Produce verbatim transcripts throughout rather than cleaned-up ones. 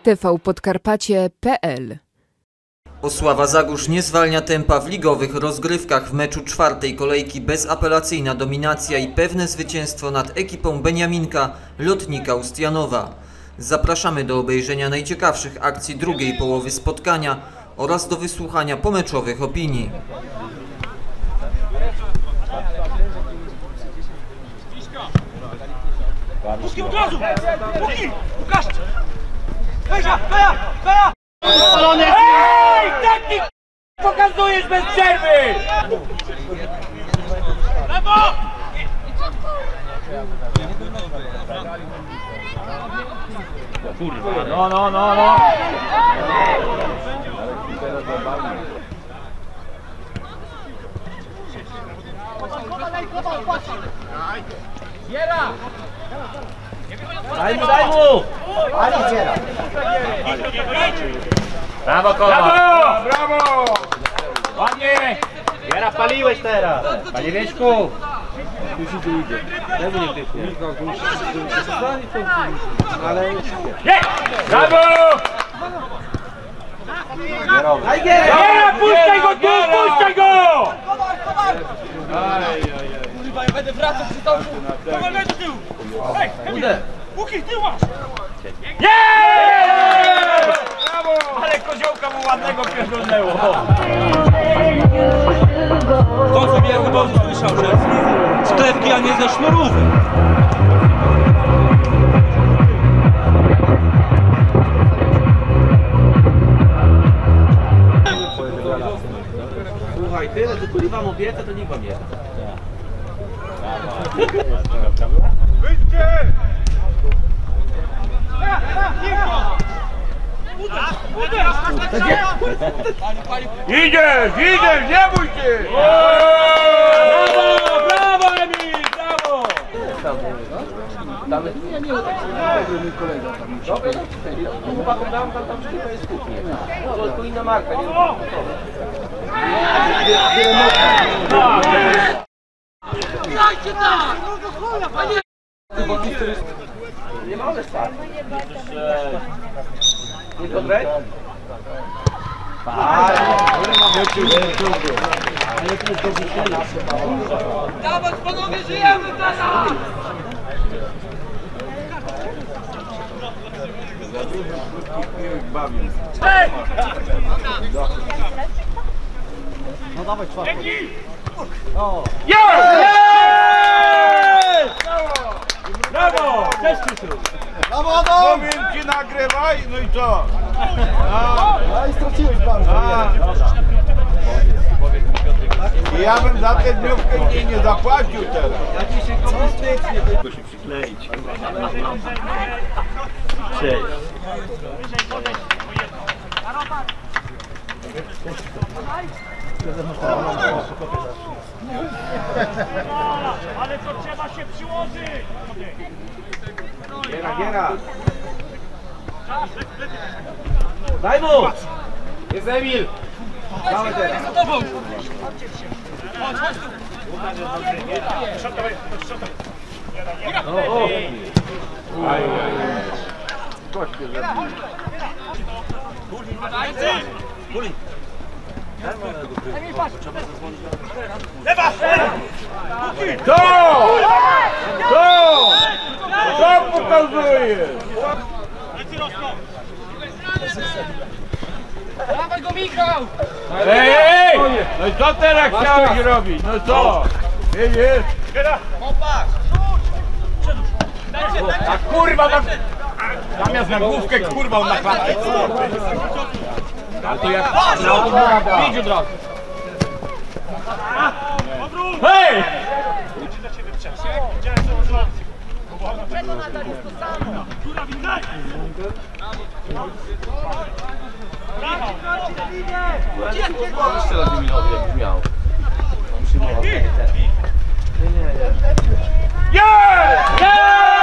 t v podkarpacie kropka p l. Osława Zagórz nie zwalnia tempa w ligowych rozgrywkach. W meczu czwartej kolejki bezapelacyjna dominacja i pewne zwycięstwo nad ekipą Beniaminka Lotnika Ustianowa. Zapraszamy do obejrzenia najciekawszych akcji drugiej połowy spotkania oraz do wysłuchania pomeczowych opinii. Puszki od razu! Puszki! Łukasz! Kaja! Kaja! Kaja! Ej! Tak ty pokazujesz bez przerwy! Lewo! Kurwa, no, no, no, no! Giera! Daj mu, daj mu! Ali Giera! Brawo, Kola! Brawo! Brawo! Ładnie! Giera, paliłeś teraz! Panie Wieczku! Już idzie, idzie. Daj mu nie wdychnie. Ale... Nie! Brawo! Daj Giera! Giera, puszczaj go tu! Puszczaj go! Kurwa, ja będę wracał przy tomu! Powolę do tyłu! Hej! Udę! Łuki, tył masz! Jeee! Brawo! Ale koziołka mu ładnego pierdolnęło! On sobie chyba usłyszał, że sklepki, a nie ze sznurówek. Słuchaj, tyle, że kurwa mu obiecę, to nikt wam nie da. Wyjdźcie! Idziesz, idziesz, nie bój się! Brawo, brawo Emil, brawo! Ja nie wiem, mój kolega tam już. Dobra, chłopakom dałem, tam tam sztuka jest kuchnia. To tylko inna marka, nie? Grajcie tak! Nie możesz tak. Nie dobre? Dawać panowie, żyjemy teraz! No dawaj czwartą. Jest! Brawo! Cześć Krzysiu! Brawo, Adam! Powiem ci, nagrywaj, no i co? A i straciłeś bardzo. I ja bym za tę dniówkę nie, nie zapłacił teraz. Ja dzisiaj komustycznie tylko się przykleić. Cześć. Ale to trzeba się przyłożyć! Giera, Giera. Daj mu! Jest Emil! Dawaj teraz. Za tobą! O, o. Lewa! Co? Co? Co pokazujesz? Dawaj go, Michał! Ej, ej! No i co teraz chciałeś robić? No co? Widzisz? A kurwa na... Zamiast na główkę, kurwa on na klatkę. A to jak... Idź od razu. Hej! Strzelać Emilowi, jak miał. Jest! Jest!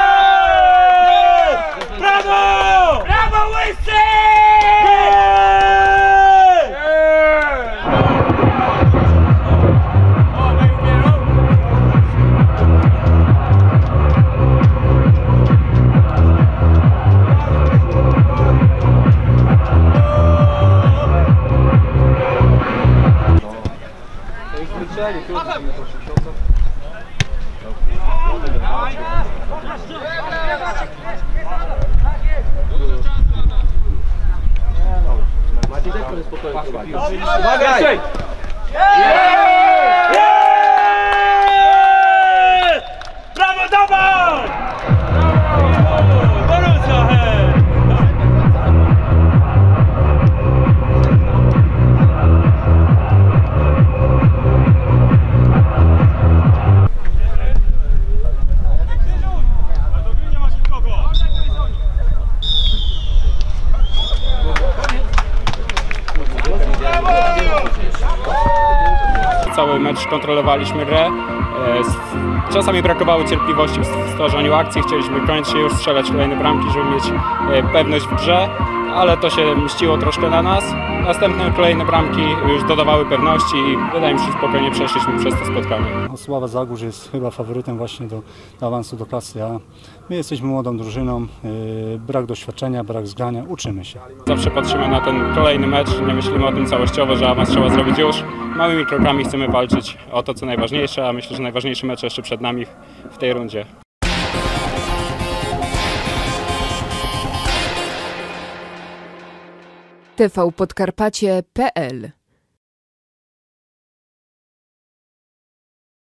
Brawo! Brawo, Łysy! O, mecz kontrolowaliśmy grę. Czasami brakowało cierpliwości w stwarzaniu akcji, chcieliśmy koniecznie już strzelać kolejne bramki, żeby mieć pewność w grze, ale to się mściło troszkę na nas. Następne kolejne bramki już dodawały pewności i wydaje mi się, że spokojnie przeszliśmy przez to spotkanie. Osława Zagórz jest chyba faworytem właśnie do, do awansu do klasy A. My jesteśmy młodą drużyną, yy, brak doświadczenia, brak zgrania, uczymy się. Zawsze patrzymy na ten kolejny mecz, nie myślimy o tym całościowo, że awans trzeba zrobić już. Małymi krokami chcemy walczyć o to, co najważniejsze, a myślę, że najważniejszy mecz jeszcze przed nami w tej rundzie. T V Podkarpacie kropka p l